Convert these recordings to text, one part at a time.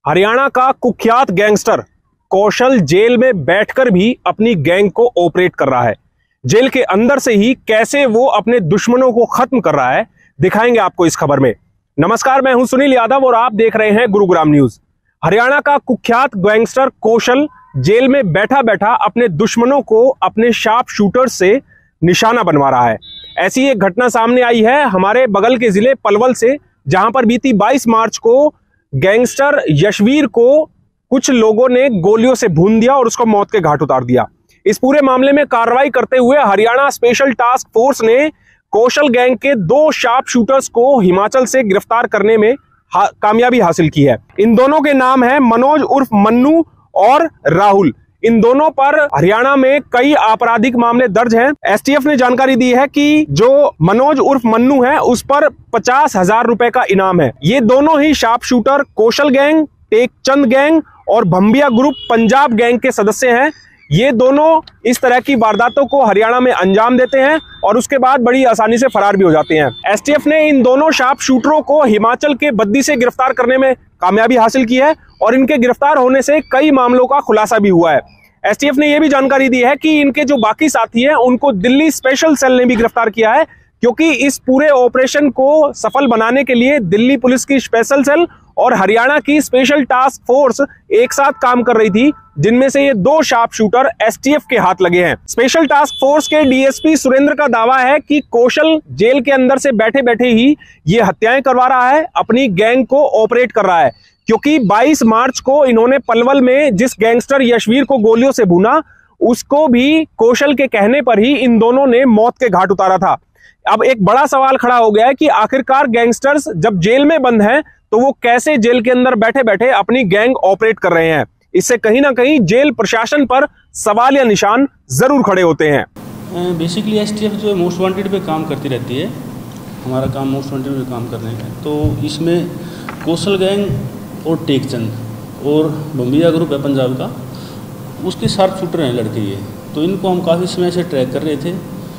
हरियाणा का कुख्यात गैंगस्टर कौशल जेल में बैठकर भी अपनी गैंग को ऑपरेट कर रहा है। जेल के अंदर से ही कैसे वो अपने दुश्मनों को खत्म कर रहा है, दिखाएंगे आपको इस खबर में। नमस्कार, मैं हूं सुनील यादव और आप देख रहे हैं गुरुग्राम न्यूज। हरियाणा का कुख्यात गैंगस्टर कौशल जेल में बैठा बैठा अपने दुश्मनों को अपने शार्प शूटर से निशाना बनवा रहा है। ऐसी एक घटना सामने आई है हमारे बगल के जिले पलवल से, जहां पर बीती 22 मार्च को गैंगस्टर यशवीर को कुछ लोगों ने गोलियों से भून दिया और उसको मौत के घाट उतार दिया। इस पूरे मामले में कार्रवाई करते हुए हरियाणा स्पेशल टास्क फोर्स ने कौशल गैंग के 2 शार्प शूटर्स को हिमाचल से गिरफ्तार करने में कामयाबी हासिल की है। इन दोनों के नाम है मनोज उर्फ मन्नू और राहुल। इन दोनों पर हरियाणा में कई आपराधिक मामले दर्ज हैं। एसटीएफ ने जानकारी दी है कि जो मनोज उर्फ मन्नू है उस पर 50,000 रुपए का इनाम है। ये दोनों ही sharp shooter Kaushal gang, Tekchand gang और भंबिया ग्रुप पंजाब गैंग के सदस्य हैं। ये दोनों इस तरह की वारदातों को हरियाणा में अंजाम देते हैं और उसके बाद बड़ी आसानी से फरार भी हो जाते हैं। एसटीएफ ने इन दोनों शार्प शूटरों को हिमाचल के बद्दी से गिरफ्तार करने में कामयाबी हासिल की है और इनके गिरफ्तार होने से कई मामलों का खुलासा भी हुआ है। एसटीएफ ने यह भी जानकारी दी है कि इनके जो बाकी साथी हैं उनको दिल्ली स्पेशल सेल ने भी गिरफ्तार किया है, क्योंकि इस पूरे ऑपरेशन को सफल बनाने के लिए दिल्ली पुलिस की स्पेशल सेल और हरियाणा की स्पेशल टास्क फोर्स एक साथ काम कर रही थी, जिनमें से ये 2 शार्प शूटर एसटीएफ के हाथ लगे हैं। स्पेशल टास्क फोर्स के डीएसपी सुरेंद्र का दावा है कि कौशल जेल के अंदर से बैठे बैठे ही ये हत्याएं करवा रहा है, अपनी गैंग को ऑपरेट कर रहा है, क्योंकि 22 मार्च को इन्होंने पलवल में जिस गैंगस्टर यशवीर को गोलियों से भूना, उसको भी कौशल के कहने पर ही इन दोनों ने मौत के घाट उतारा था। अब एक बड़ा सवाल खड़ा हो गया है कि आखिरकार गैंगस्टर्स जब जेल में बंद हैं तो वो कैसे जेल के अंदर बैठे बैठे अपनी गैंग ऑपरेट कर रहे हैं। इससे कहीं ना कहीं जेल प्रशासन पर सवाल या निशान जरूर खड़े होते हैं। बेसिकली एसटीएफ जो है मोस्ट वांटेड पे काम करती रहती है। हमारा काम मोस्ट वांटेड पे काम कर रहे हैं, तो इसमें कौशल गैंग और टेकचंद और बम्बिया ग्रुप है पंजाब का, उसके शार्प शूटर हैं लड़के ये। तो इनको हम काफ़ी समय से ट्रैक कर रहे थे।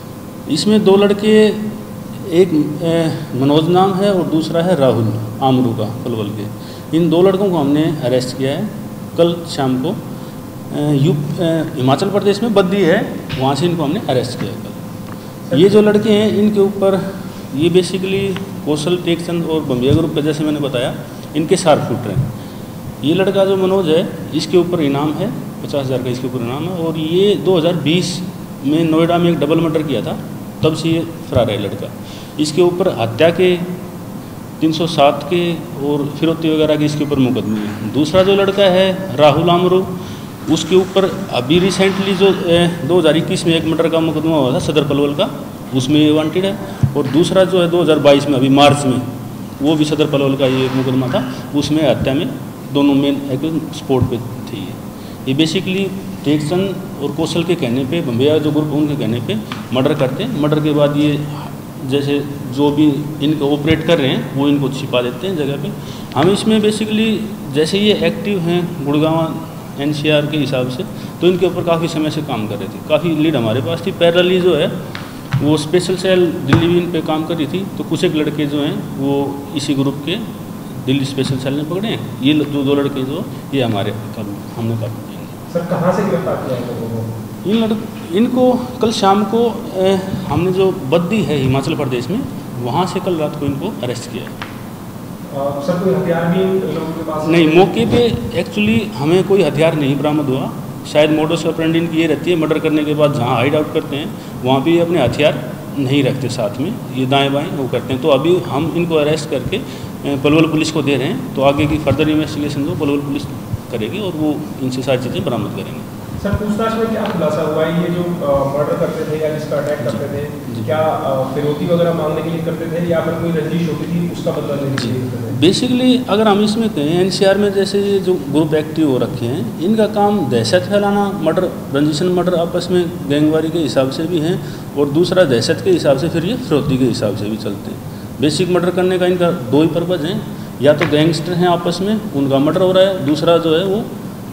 इसमें 2 लड़के, एक मनोज नाम है और दूसरा है राहुल आमरू का, पलवल के। इन 2 लड़कों को हमने अरेस्ट किया है कल शाम को। हिमाचल प्रदेश में बद्दी है, वहाँ से इनको हमने अरेस्ट किया कल। ये जो लड़के हैं इनके ऊपर ये बेसिकली कौशल, टेकचंद और बम्बिया ग्रुप का, जैसे मैंने बताया, इनके शार्प शूटर हैं। ये लड़का जो मनोज है इसके ऊपर इनाम है 50,000 का, इसके ऊपर इनाम है। और ये 2020 में नोएडा में एक डबल मर्डर किया था, तब से ये फरार है लड़का। इसके ऊपर हत्या के 307 के और फिरौती वगैरह के इसके ऊपर मुकदमे हैं। दूसरा जो लड़का है राहुल आमरू, उसके ऊपर अभी रिसेंटली जो 2021 में एक मर्डर का मुकदमा हुआ था सदर पलवल का, उसमें ये वांटेड है। और दूसरा जो है 2022 में अभी मार्च में, वो भी सदर पलवल का ये एक मुकदमा था, उसमें हत्या में दोनों मेन एक स्पॉट पे थे। ये बेसिकली टेकचंद और कौशल के कहने पे, बम्बिया जो ग्रुप उनके कहने पे मर्डर करते हैं। मर्डर के बाद ये जैसे जो भी इनको ऑपरेट कर रहे हैं वो इनको छिपा देते हैं जगह पे। हम इसमें बेसिकली जैसे ये एक्टिव हैं गुड़गांव एनसीआर के हिसाब से, तो इनके ऊपर काफ़ी समय से काम कर रहे थे। काफ़ी लीड हमारे पास थी। पैरेलली जो है वो स्पेशल सेल दिल्ली भी इन पर काम कर रही थी, तो कुछ एक लड़के जो हैं वो इसी ग्रुप के दिल्ली स्पेशल सेल ने पकड़े हैं। ये जो 2 लड़के जो ये हमारे हमने पकड़े। सर, कहाँ से गिरफ्तार किया इनको कल शाम को हमने जो बद्दी है हिमाचल प्रदेश में, वहाँ से कल रात को इनको अरेस्ट किया है। सर, कोई हथियार भी लोगों के पास नहीं, मौके पे एक्चुअली हमें कोई हथियार नहीं बरामद हुआ। शायद मोडस ऑपरेंडी इनकी ये रहती है, मर्डर करने के बाद जहाँ हाइड आउट करते हैं वहाँ भी अपने हथियार नहीं रखते साथ में, ये दाएँ बाएँ वो करते हैं। तो अभी हम इनको अरेस्ट करके पलवल पुलिस को दे रहे हैं, तो आगे की फर्दर इन्वेस्टिगेशन जो पलवल पुलिस करेगी और वो इनसे सारी चीज़ें बरामद करेंगे। सर, पूछताछ में क्या खुलासा हुआ है? ये जो मर्डर करते थे या जिसका अटैक करते थे, क्या फिरौती वगैरह मांगने के लिए करते थे या फिर कोई रंजिश होती थी उसका बदला लेने के लिए करते थे? बेसिकली अगर हम इसमें कहें, एनसीआर में जैसे ये जो ग्रुप एक्टिव हो रखे हैं, इनका काम दहशत फैलाना, मर्डर, रंजिशन मर्डर आपस में गैंगवारी के हिसाब से भी हैं, और दूसरा दहशत के हिसाब से फिर ये फिरौती के हिसाब से भी चलते हैं। बेसिक मर्डर करने का इनका 2 ही पर्पज़ हैं, या तो गैंगस्टर हैं आपस में उनका मर्डर हो रहा है, दूसरा जो है वो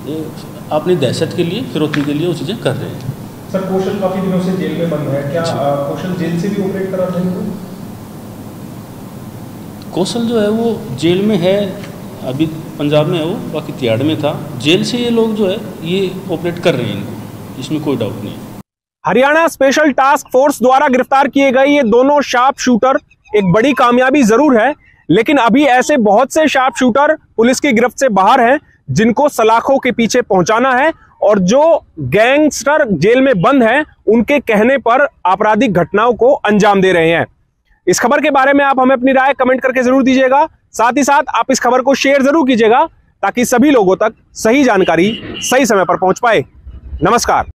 अपनी दहशत के लिए, फिरौती के लिए वो चीज़ें कर रहे हैं। सर, कौशल काफ़ी दिनों से जेल में बंद है, क्या कौशल जेल से भी ऑपरेट कर रहा था? कौशल जो है वो जेल में है अभी पंजाब में है वो, बाकी तिहाड़ में था। जेल से ये लोग जो है ये ऑपरेट कर रहे हैं इनको, इसमें कोई डाउट नहीं है। हरियाणा स्पेशल टास्क फोर्स द्वारा गिरफ्तार किए गए ये दोनों शार्प शूटर एक बड़ी कामयाबी जरूर है, लेकिन अभी ऐसे बहुत से शार्प शूटर पुलिस की गिरफ्त से बाहर हैं जिनको सलाखों के पीछे पहुंचाना है, और जो गैंगस्टर जेल में बंद हैं उनके कहने पर आपराधिक घटनाओं को अंजाम दे रहे हैं। इस खबर के बारे में आप हमें अपनी राय कमेंट करके जरूर दीजिएगा। साथ ही साथ आप इस खबर को शेयर जरूर कीजिएगा ताकि सभी लोगों तक सही जानकारी सही समय पर पहुंच पाए। नमस्कार।